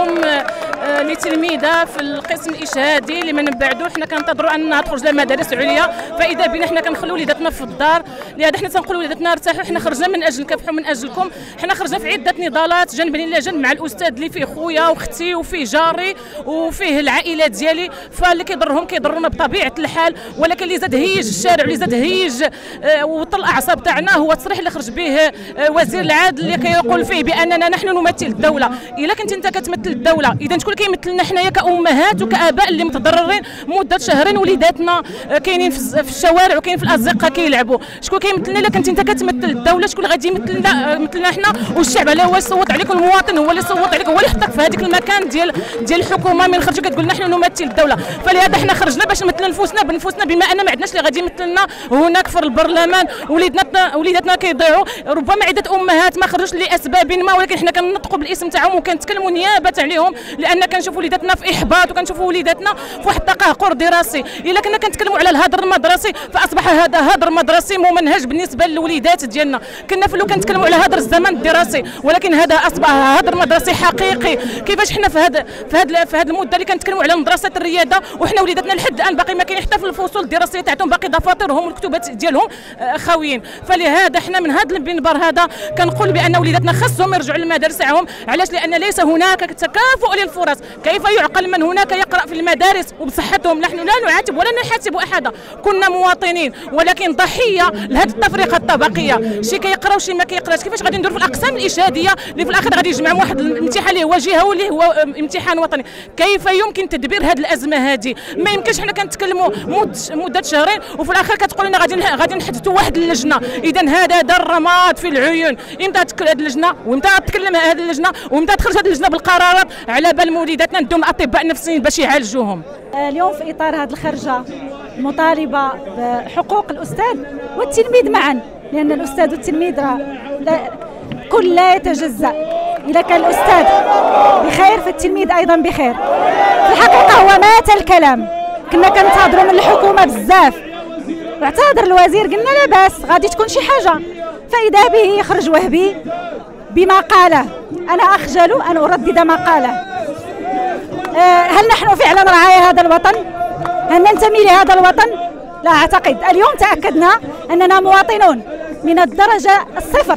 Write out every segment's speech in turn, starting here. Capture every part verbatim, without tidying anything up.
اليوم لتلميذه في القسم الاشهادي اللي من بعدو حنا كننتظروا انها تخرج للمدارس العليا، فاذا بنا حنا كنخليو وليداتنا في الدار. لهذا حنا تنقولوا وليداتنا ارتاحوا، حنا خرجنا من اجل نكافحوا من اجلكم. حنا خرجنا في عده نضالات جنبا الى جنب مع الاستاذ اللي فيه خويا واختي وفيه جاري وفيه العائله ديالي، فاللي كيضرهم كيضرونا بطبيعه الحال. ولكن اللي زاد هيج الشارع واللي زاد هيج وطل الاعصاب تاعنا هو التصريح اللي خرج به وزير العدل اللي كيقول فيه باننا نحن نمثل الدوله. الا كنت انت كتمثل الدوله، اذا شكون كيمثلنا حنايا كامهات وكاباء اللي متضررين مده شهرين وليداتنا كاينين في الشوارع وكاين في الازقه كيلعبوا؟ شكون كيمثلنا؟ الا كنت انت كتمثل الدوله، شكون اللي غادي يمثلنا مثلنا حنا؟ والشعب على هو يصوت عليك، المواطن هو اللي يصوت عليك، هو اللي يحطك في هذاك المكان ديال ديال الحكومه. من خرجوا كتقول نحن نمثل الدوله، فلهذا حنا خرجنا باش نمثل نفوسنا بنفوسنا، بما ان ما عندناش اللي غادي يمثلنا هناك في البرلمان. وليداتنا وليداتنا كيضيعوا، ربما عده امهات ما خرجوش لاسباب ما، ولكن حنا كنطقوا بالاسم تاعهم وكنتكلموا نيابه عليهم، لان كنشوفوا وليداتنا في احباط وكنشوفوا وليداتنا في واحد التقهقر دراسي. الا كنا كنتكلموا على الهدر المدرسي فاصبح هذا هدر مدرسي ممنهج بالنسبه للوليدات ديالنا. كنا في الاول كنتكلموا على هدر الزمن الدراسي، ولكن هذا اصبح هدر مدرسي حقيقي. كيفاش حنا في هذا في هذا في هذه المده اللي كنتكلموا على مدرسه الرياضه وحنا وليداتنا لحد الان باقي ما كاين حتى في الفصول الدراسيه تاعتهم باقي دفاترهم والكتبات ديالهم خاويين. فلهذا حنا من هذا المنبر هذا كنقول بان وليداتنا خاصهم يرجعوا للمدارس تاعهم. علاش؟ لان ليس هناك تكافؤ للفرص. كيف يعقل من هناك يقرا في المدارس وبصحتهم؟ نحن لا نعاتب ولا نحاسب احدا، كنا مواطنين ولكن ضحيه لهذه التفرقه الطبقيه. شي كيقراو شي ما كيقراش. كيفاش غادي نديروا في الاقسام الاشهاديه اللي في الاخر غادي يجمعوا واحد الامتحان اللي هو جهوي اللي هو امتحان وطني؟ كيف يمكن تدبير هذه الازمه هذه؟ ما يمكنش حنا كنتكلموا مده شهرين وفي الاخر كتقول لنا غادي غادي نحدثوا واحد اللجنه. اذا هذا دار رماد في العيون. امتى تكل هذه اللجنه؟ وامتى تكلم هذه اللجنه؟ وامتى تخرج هذه اللجنه بالقرارات على بال وليداتنا ندوم الاطباء النفسيين باش يعالجوهم؟ اليوم في اطار هذه الخرجه مطالبه بحقوق الاستاذ والتلميذ معا، لان الاستاذ والتلميذ لا كل لا يتجزا. اذا كان الاستاذ بخير فالتلميذ ايضا بخير. في الحقيقه هو مات الكلام. كنا كنتهضروا من الحكومه بزاف، واعتذر الوزير قلنا لا باس غادي تكون شي حاجه، فاذا به يخرج وهبي بما قاله. انا اخجل ان اردد ما قاله. هل نحن فعلا رعايا هذا الوطن؟ هل ننتمي لهذا الوطن؟ لا اعتقد. اليوم تاكدنا اننا مواطنون من الدرجه الصفر،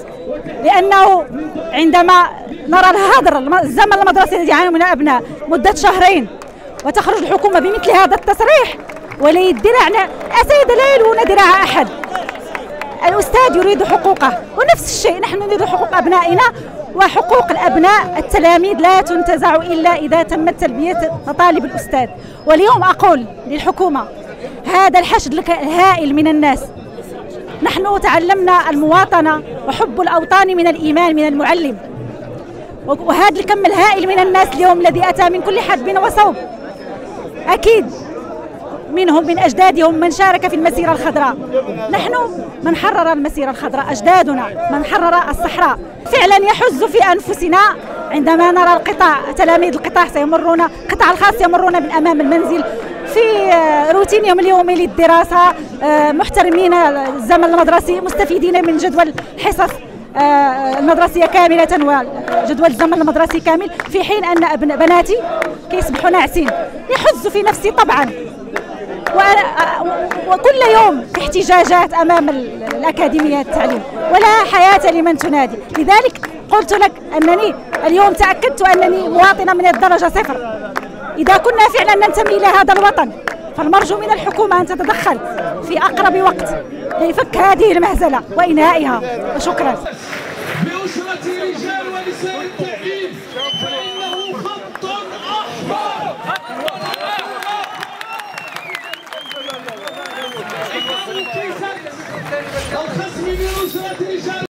لانه عندما نرى الهدر الزمن المدرسي الذي يعاني منه الابناء مده شهرين وتخرج الحكومه بمثل هذا التصريح ولا يدرع على اسيد لا يلون ذراع احد. الاستاذ يريد حقوقه، ونفس الشيء نحن نريد حقوق ابنائنا وحقوق الابناء. التلاميذ لا تنتزع الا اذا تمت تلبيه مطالب الاستاذ. واليوم اقول للحكومه هذا الحشد الهائل من الناس، نحن تعلمنا المواطنه وحب الاوطان من الايمان من المعلم، وهذا الكم الهائل من الناس اليوم الذي اتى من كل حدب وصوب، اكيد منهم من أجدادهم من شارك في المسيرة الخضراء. نحن من حرر المسيرة الخضراء، أجدادنا من حرر الصحراء. فعلا يحز في أنفسنا عندما نرى القطاع، تلاميذ القطاع سيمرون، القطاع الخاص يمرون من أمام المنزل في روتينهم اليومي للدراسة، محترمين الزمن المدرسي، مستفيدين من جدول الحصص المدرسية كاملة وجدول الزمن المدرسي كامل، في حين أن بناتي كيصبحوا ناعسين. يحز في نفسي طبعا، وكل يوم احتجاجات امام الاكاديميه التعليم ولا حياه لمن تنادي. لذلك قلت لك انني اليوم تاكدت انني مواطنه من الدرجه صفر. اذا كنا فعلا ننتمي الى هذا الوطن فالمرجو من الحكومه ان تتدخل في اقرب وقت لفك هذه المهزله وانهائها. وشكرا. بأسرة رجال ونساء التعليم فإنه خط أحمر. الخصم من أسرة رجال